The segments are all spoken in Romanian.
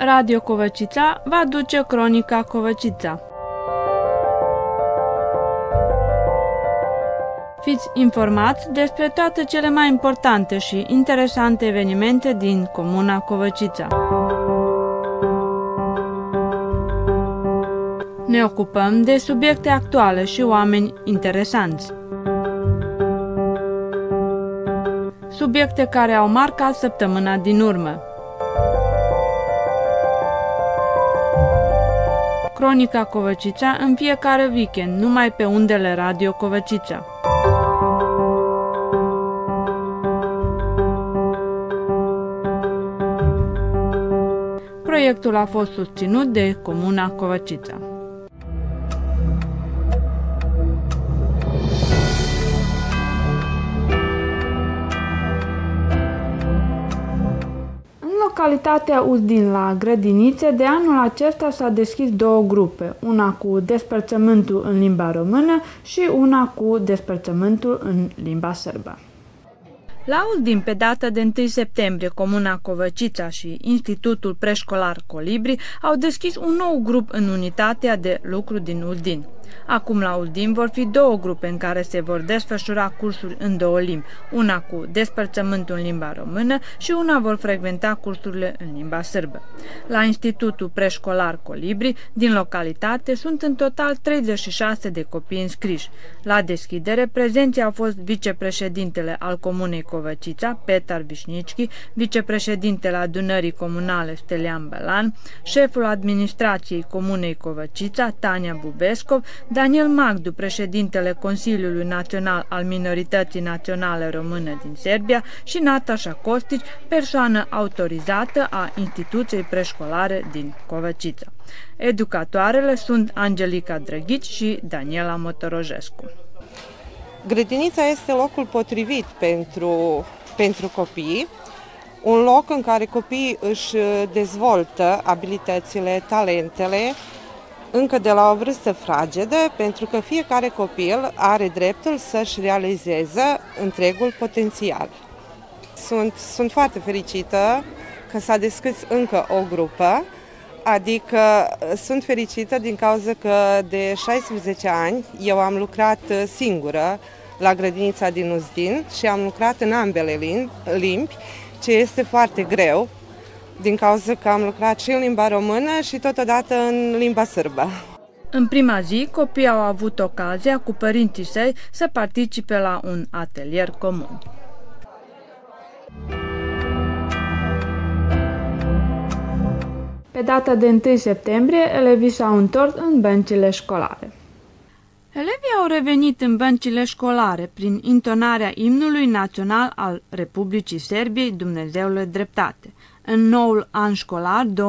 Radio Covăcița va aduce Cronica Covăcița. Fiți informați despre toate cele mai importante și interesante evenimente din Comuna Covăcița. Ne ocupăm de subiecte actuale și oameni interesanți. Subiecte care au marcat săptămâna din urmă. Cronica Covăcița în fiecare weekend, numai pe undele Radio Covăcița. Proiectul a fost susținut de Comuna Covăcița. În localitatea Uzdin, la Grădinițe, de anul acesta s-a deschis două grupe, una cu despărțământul în limba română și una cu despărțământul în limba sârbă. La Uzdin, pe data de 1 septembrie, Comuna Covăcița și Institutul Preșcolar Colibri au deschis un nou grup în unitatea de lucru din Uzdin. Acum la Uzdin vor fi două grupe în care se vor desfășura cursuri în două limbi, una cu despărțământul în limba română și una vor frecventa cursurile în limba sârbă. La Institutul Preșcolar Colibri din localitate sunt în total 36 de copii înscriși. La deschidere, prezenții au fost vicepreședintele al Comunei Covăcița, Petar Vișnicchi, vicepreședintele Adunării Comunale Stelian Belan, șeful administrației Comunei Covăcița, Tania Bubescov, Daniel Magdu, președintele Consiliului Național al Minorității Naționale Române din Serbia și Natașa Costici, persoană autorizată a instituției preșcolare din Covăcița. Educatoarele sunt Angelica Drăghici și Daniela Motorojescu. Grădinița este locul potrivit pentru copii, un loc în care copiii își dezvoltă abilitățile, talentele, încă de la o vârstă fragedă, pentru că fiecare copil are dreptul să-și realizeze întregul potențial. Sunt foarte fericită că s-a deschis încă o grupă, adică sunt fericită din cauza că de 16 ani eu am lucrat singură la grădinița din Uzdin și am lucrat în ambele limbi, ce este foarte greu, din cauza că am lucrat și în limba română și totodată în limba sârbă. În prima zi, copiii au avut ocazia cu părinții săi să participe la un atelier comun. Pe data de 1 septembrie, elevii s-au întors în băncile școlare. Elevii au revenit în băncile școlare prin intonarea imnului național al Republicii Serbiei, Dumnezeule Dreptate. În noul an școlar 2022-2023,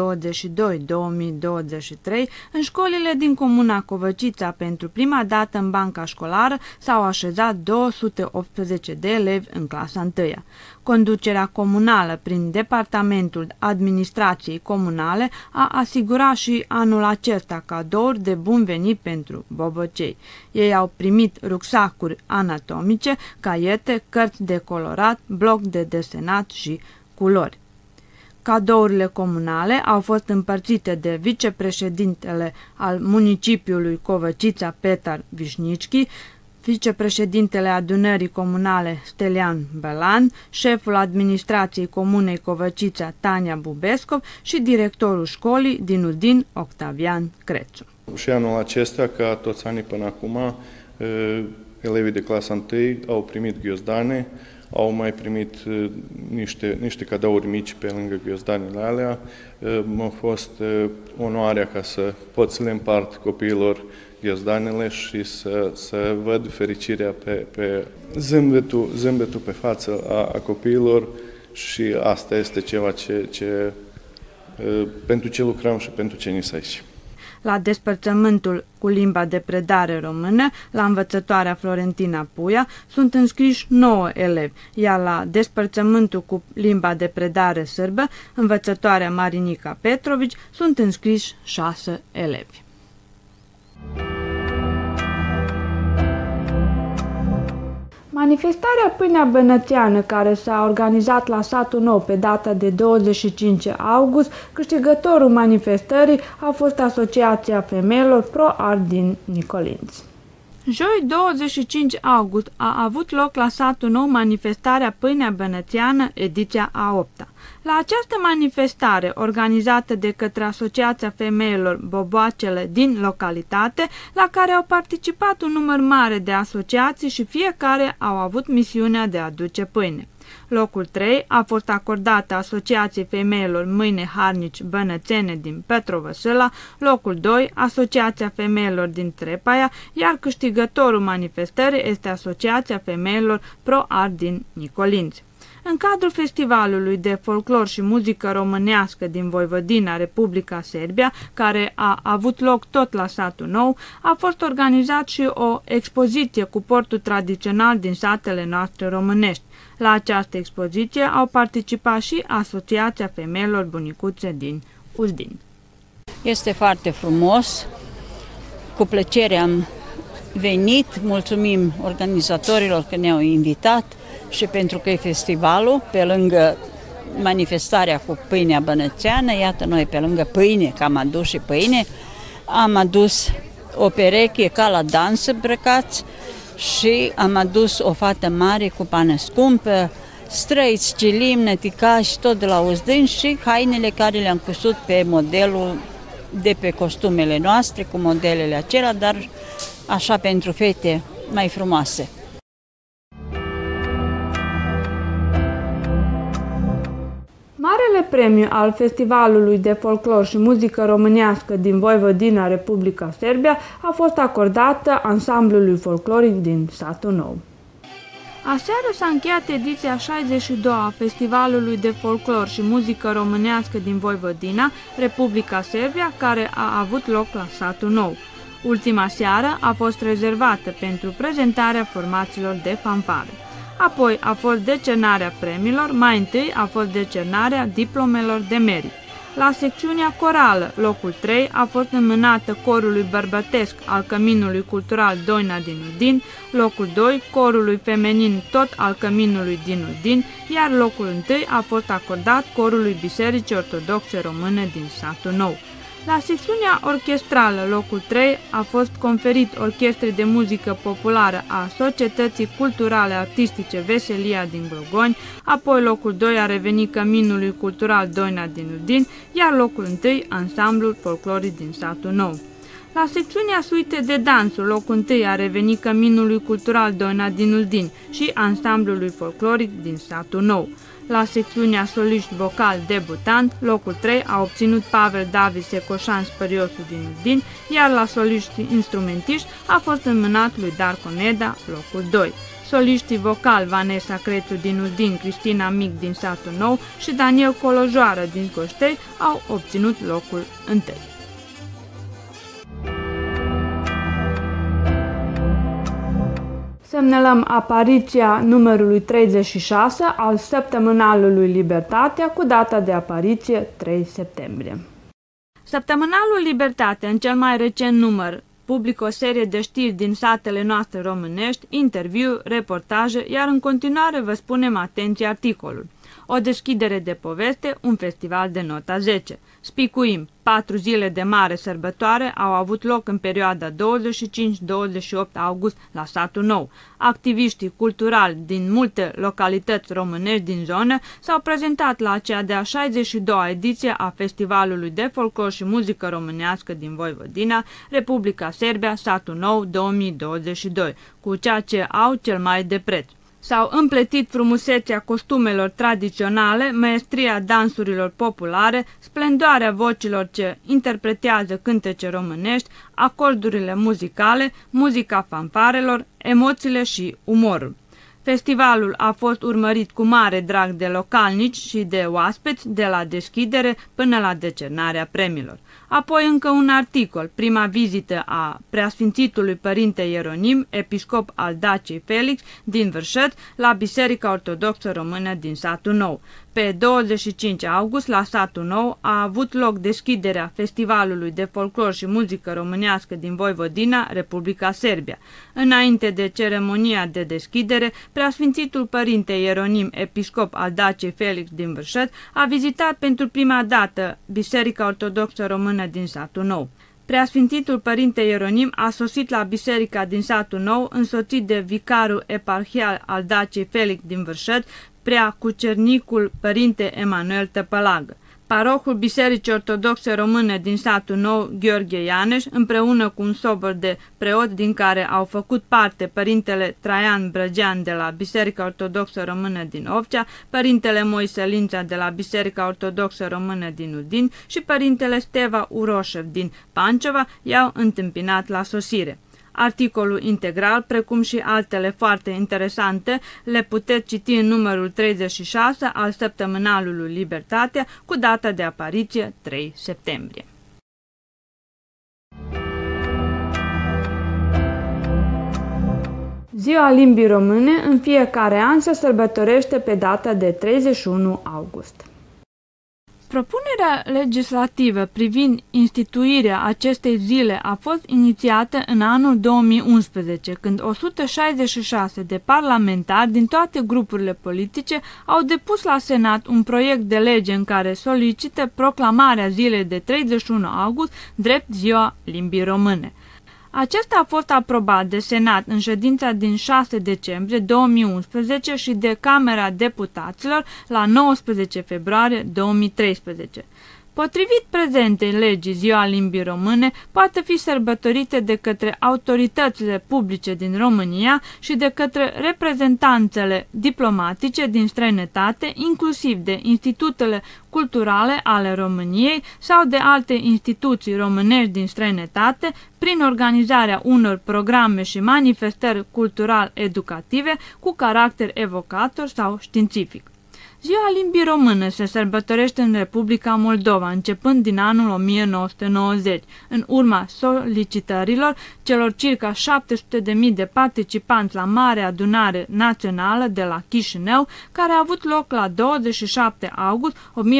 în școlile din Comuna Covăcița, pentru prima dată în banca școlară, s-au așezat 218 de elevi în clasa 1. Conducerea comunală, prin Departamentul Administrației Comunale, a asigurat și anul acesta cadouri de bun venit pentru bobocei. Ei au primit rucsacuri anatomice, caiete, cărți de colorat, bloc de desenat și culori. Cadourile comunale au fost împărțite de vicepreședintele al municipiului Covăcița, Petar Vișnicchi, vicepreședintele Adunării Comunale Stelian Belan, șeful administrației Comunei Covăcița, Tania Bubescov și directorul școlii din Uzdin, Octavian Crețu. Și anul acesta, ca toți anii până acum, elevii de clasa 1 au primit ghiozdane, au mai primit niște cadouri mici pe lângă ghiozdanele alea. M-a fost onoarea ca să pot să le împart copiilor ghiozdanele și să văd fericirea pe zâmbetul pe față a copiilor, și asta este ceva pentru ce lucrăm și pentru ce ni se aici. La despărțământul cu limba de predare română, la învățătoarea Florentina Puia, sunt înscriși 9 elevi, iar la despărțământul cu limba de predare sârbă, învățătoarea Marinica Petrovici, sunt înscriși 6 elevi. Manifestarea Pâinea Bănățeană, care s-a organizat la Satul Nou pe data de 25 august, câștigătorul manifestării a fost Asociația Femeilor Pro-Art din Nicolinți. Joi 25 august a avut loc la Satul Nou manifestarea Pâinea Bănățeană, ediția a 8-a. La această manifestare, organizată de către Asociația Femeilor Boboacele din localitate, la care au participat un număr mare de asociații și fiecare au avut misiunea de a aduce pâine. Locul 3 a fost acordat Asociației Femeilor Mâine Harnici Bănățene din Petrovăsâla, locul 2 Asociația Femeilor din Trepaia, iar câștigătorul manifestării este Asociația Femeilor Pro-Art din Nicolinți. În cadrul festivalului de folclor și muzică românească din Voivodina, Republica Serbia, care a avut loc tot la Satul Nou, a fost organizat și o expoziție cu portul tradițional din satele noastre românești. La această expoziție au participat și Asociația Femeilor Bunicuțe din Uzdin. Este foarte frumos, cu plăcere am venit, mulțumim organizatorilor că ne-au invitat și pentru că e festivalul, pe lângă manifestarea cu Pâinea Bănățeană, iată noi pe lângă pâine, că am adus și pâine, am adus o pereche ca la dans îmbrăcați și am adus o fată mare cu pană scumpă, străiți, cilim, năticași, tot de la Uzdin și hainele care le-am cusut pe modelul de pe costumele noastre, cu modelele acelea, dar așa pentru fete mai frumoase. Marele premiu al Festivalului de Folclor și Muzică Românească din Voivodina, Republica Serbia, a fost acordată ansamblului folcloric din Satul Nou. Aseară s-a încheiat ediția 62 a Festivalului de Folclor și Muzică Românească din Voivodina, Republica Serbia, care a avut loc la Satul Nou. Ultima seară a fost rezervată pentru prezentarea formațiilor de fanfare. Apoi a fost decernarea premiilor, mai întâi a fost decernarea diplomelor de merit. La secțiunea corală, locul 3, a fost înmânată corului bărbătesc al Căminului Cultural Doina din Uzdin, locul 2, corului feminin tot al Căminului din Uzdin, iar locul 1 a fost acordat corului Bisericii Ortodoxe Române din Satul Nou. La secțiunea orchestrală, locul 3, a fost conferit Orchestrei de Muzică Populară a Societății Culturale Artistice Veselia din Glogoni, apoi locul 2 a revenit Căminului Cultural Doina din Uzdin, iar locul 1 ansamblul folcloric din Satul Nou. La secțiunea suite de dansuri, locul 1 a revenit Căminului Cultural Doina din Uzdin și ansamblului folcloric din Satul Nou. La secțiunea soliști vocal debutant, locul 3 a obținut Pavel David Secoșan Spăriosu din Uzdin, iar la soliști instrumentiști a fost înmânat lui Darko Neda, locul 2. Soliștii vocal Vanessa Crețu din Uzdin, Cristina Mic din Satul Nou și Daniel Colojoară din Coștei au obținut locul 1. Semnalăm apariția numărului 36 al săptămânalului Libertatea cu data de apariție 3 septembrie. Săptămânalul Libertatea, în cel mai recent număr, publică o serie de știri din satele noastre românești, interviu, reportaje, iar în continuare vă spunem atenție articolul. O deschidere de poveste, un festival de nota 10. Spicuim, 4 zile de mare sărbătoare au avut loc în perioada 25-28 august la Satul Nou. Activiștii culturali din multe localități românești din zonă s-au prezentat la cea de-a 62-a ediție a Festivalului de Folclor și Muzică Românească din Voivodina, Republica Serbia, Satul Nou 2022, cu ceea ce au cel mai de preț. S-au împletit frumusețea costumelor tradiționale, maestria dansurilor populare, splendoarea vocilor ce interpretează cântece românești, acordurile muzicale, muzica fanfarelor, emoțiile și umorul. Festivalul a fost urmărit cu mare drag de localnici și de oaspeți de la deschidere până la decernarea premiilor. Apoi încă un articol, prima vizită a Preasfințitului Părinte Ieronim, episcop al Daciei Felix din Vârșăt, la Biserica Ortodoxă Română din Satul Nou. Pe 25 august, la Satul Nou, a avut loc deschiderea Festivalului de Folclor și Muzică Românească din Voivodina, Republica Serbia. Înainte de ceremonia de deschidere, Preasfințitul Părinte Ieronim, episcop al Daciei Felix din Vârșăt, a vizitat pentru prima dată Biserica Ortodoxă Română din Satul Nou. Preasfințitul Părinte Ieronim a sosit la biserica din Satul Nou, însoțit de vicarul eparhial al Daciei Felix din Vârșăt, preacucernicul Părinte Emanuel Tăpălagă. Parohul Bisericii Ortodoxe Române din Satul Nou, Gheorghe Ianeș, împreună cu un sobor de preoți din care au făcut parte Părintele Traian Brăgean de la Biserica Ortodoxă Română din Ovcea, Părintele Moise Lința de la Biserica Ortodoxă Română din Udin și Părintele Steva Uroșev din Pancova, i-au întâmpinat la sosire. Articolul integral, precum și altele foarte interesante, le puteți citi în numărul 36 al săptămânalului Libertatea, cu data de apariție 3 septembrie. Ziua Limbii Române în fiecare an se sărbătorește pe data de 31 august. Propunerea legislativă privind instituirea acestei zile a fost inițiată în anul 2011, când 166 de parlamentari din toate grupurile politice au depus la Senat un proiect de lege în care solicită proclamarea zilei de 31 august drept Ziua Limbii Române. Acesta a fost aprobat de Senat în ședința din 6 decembrie 2011 și de Camera Deputaților la 19 februarie 2013. Potrivit prezentei legii, Ziua Limbii Române poate fi sărbătorită de către autoritățile publice din România și de către reprezentanțele diplomatice din străinătate, inclusiv de institutele culturale ale României sau de alte instituții românești din străinătate, prin organizarea unor programe și manifestări cultural-educative cu caracter evocator sau științific. Ziua Limbii Române se sărbătorește în Republica Moldova, începând din anul 1990, în urma solicitărilor celor circa 700.000 de participanți la Marea Adunare Națională de la Chișinău, care a avut loc la 27 august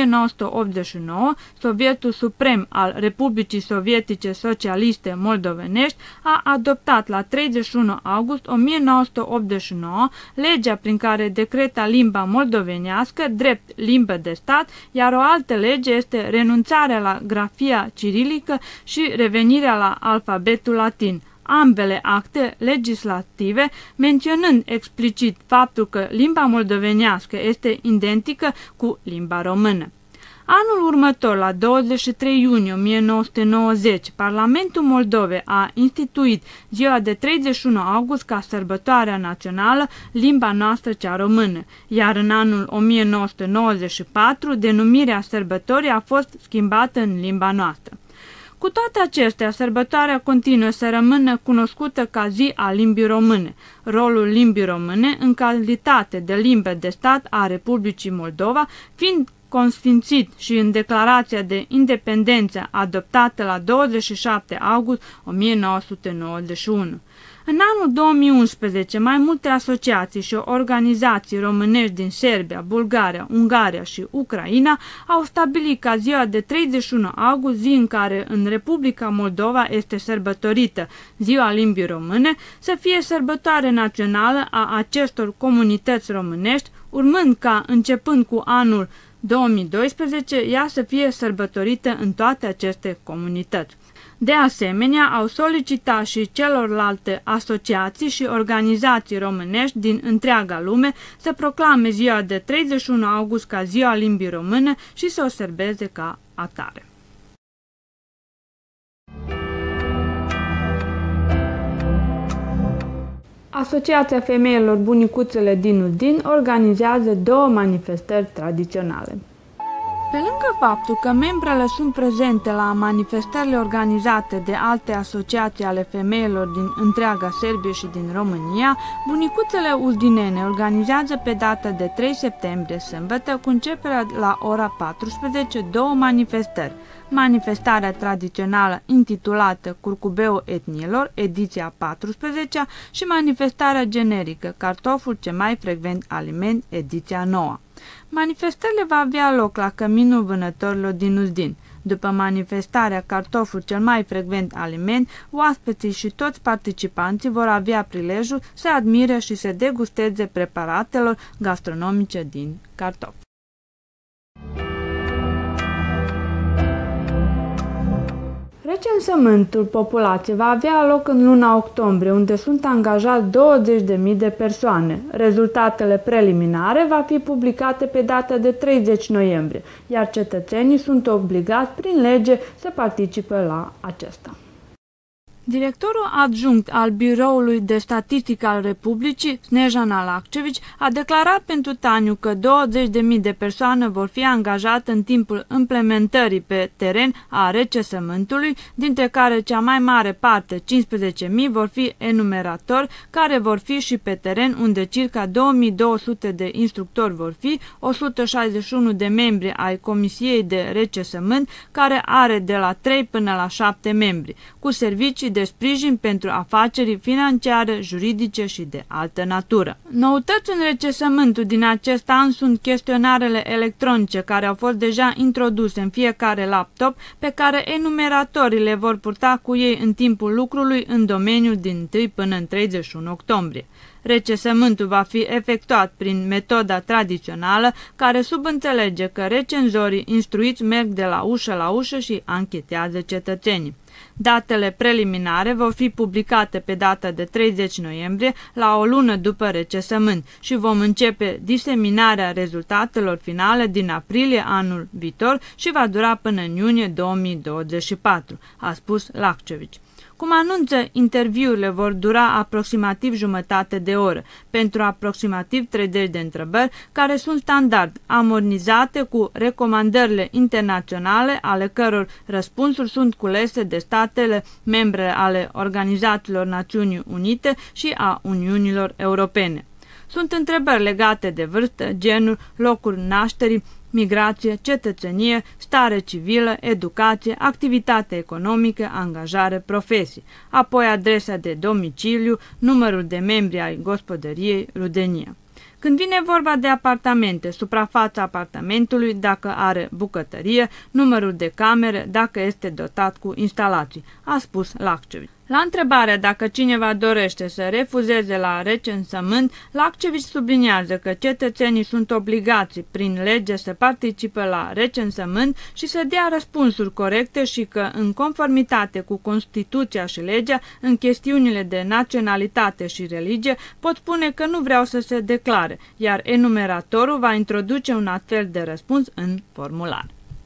1989. Sovietul Suprem al Republicii Sovietice Socialiste Moldovenești a adoptat la 31 august 1989 legea prin care decreta limba moldovenească drept limbă de stat, iar o altă lege este renunțarea la grafia cirilică și revenirea la alfabetul latin. Ambele acte legislative menționând explicit faptul că limba moldovenească este identică cu limba română. Anul următor, la 23 iunie 1990, Parlamentul Moldovei a instituit ziua de 31 august ca sărbătoarea națională limba noastră cea română, iar în anul 1994 denumirea sărbătorii a fost schimbată în limba noastră. Cu toate acestea, sărbătoarea continuă să rămână cunoscută ca Zi a Limbii Române. Rolul limbii române în calitate de limbă de stat a Republicii Moldova fiind consfințit și în declarația de independență adoptată la 27 august 1991. În anul 2011, mai multe asociații și organizații românești din Serbia, Bulgaria, Ungaria și Ucraina au stabilit ca ziua de 31 august, zi în care în Republica Moldova este sărbătorită Ziua Limbii Române, să fie sărbătoare națională a acestor comunități românești, urmând ca, începând cu anul 2012, ea să fie sărbătorită în toate aceste comunități. De asemenea, au solicitat și celorlalte asociații și organizații românești din întreaga lume să proclame ziua de 31 august ca Ziua Limbii Române și să o sărbeze ca atare. Asociația Femeilor Bunicuțele din Udin organizează 2 manifestări tradiționale. Pe lângă faptul că membrele sunt prezente la manifestările organizate de alte asociații ale femeilor din întreaga Serbie și din România, Bunicuțele Uldinene organizează pe data de 3 septembrie, sâmbătă, cu începerea la ora 14, 2 manifestări. Manifestarea tradițională intitulată Curcubeul etniilor, ediția 14, și manifestarea generică Cartoful cel mai frecvent aliment, ediția 9. Manifestările va avea loc la Căminul Vânătorilor din Uzdin. După manifestarea Cartoful cel mai frecvent aliment, oaspeții și toți participanții vor avea prilejul să admire și să degusteze preparatelor gastronomice din cartof. Recensământul populației va avea loc în luna octombrie, unde sunt angajați 20.000 de persoane. Rezultatele preliminare va fi publicate pe data de 30 noiembrie, iar cetățenii sunt obligați prin lege să participe la acesta. Directorul adjunct al Biroului de Statistică al Republicii, Snejana Lakcevici, a declarat pentru Taniu că 20.000 de persoane vor fi angajate în timpul implementării pe teren a recensământului, dintre care cea mai mare parte, 15.000, vor fi enumeratori, care vor fi și pe teren, unde circa 2.200 de instructori vor fi, 161 de membri ai Comisiei de Recensământ, care are de la 3 până la 7 membri, cu servicii de sprijin pentru afaceri financiare, juridice și de altă natură. Noutăți în recensământul din acest an sunt chestionarele electronice care au fost deja introduse în fiecare laptop, pe care enumeratorii le vor purta cu ei în timpul lucrului în domeniul din 1 până în 31 octombrie. Recensământul va fi efectuat prin metoda tradițională, care subînțelege că recenzorii instruiți merg de la ușă și anchetează cetățenii. Datele preliminare vor fi publicate pe data de 30 noiembrie, la o lună după recensământ, și vom începe diseminarea rezultatelor finale din aprilie anul viitor și va dura până în iunie 2024, a spus Lakcevici. Cum anunță, interviurile vor dura aproximativ jumătate de oră, pentru aproximativ 30 de întrebări, care sunt standard, armonizate cu recomandările internaționale, ale căror răspunsuri sunt culese de statele membre ale Organizațiilor Națiunii Unite și a Uniunilor Europene. Sunt întrebări legate de vârstă, genul, locul nașterii, migrație, cetățenie, stare civilă, educație, activitate economică, angajare, profesii, apoi adresa de domiciliu, numărul de membri ai gospodăriei, rudenia. Când vine vorba de apartamente, suprafața apartamentului, dacă are bucătărie, numărul de camere, dacă este dotat cu instalații, a spus Lakcevici. La întrebarea dacă cineva dorește să refuzeze la recensământ, Lakcevici subliniază că cetățenii sunt obligați prin lege să participe la recensământ și să dea răspunsuri corecte și că, în conformitate cu Constituția și legea, în chestiunile de naționalitate și religie, pot spune că nu vreau să se declare, iar enumeratorul va introduce un astfel de răspuns în formular.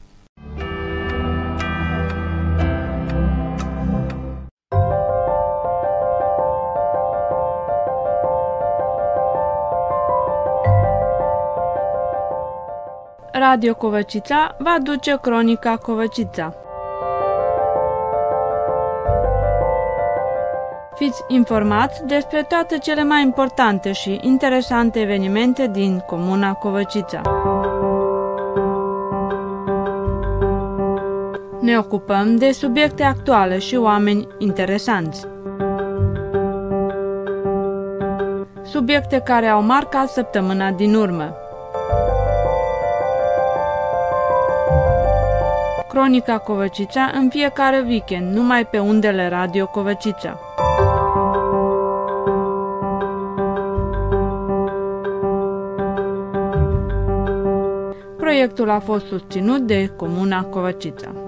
Radio Covăcița va duce cronica Covăcița. Fiți informați despre toate cele mai importante și interesante evenimente din comuna Covăcița. Ne ocupăm de subiecte actuale și oameni interesanți. Subiecte care au marcat săptămâna din urmă. Cronica Covăcița în fiecare weekend, numai pe undele Radio Covăcița. Proiectul a fost susținut de Comuna Covăcița.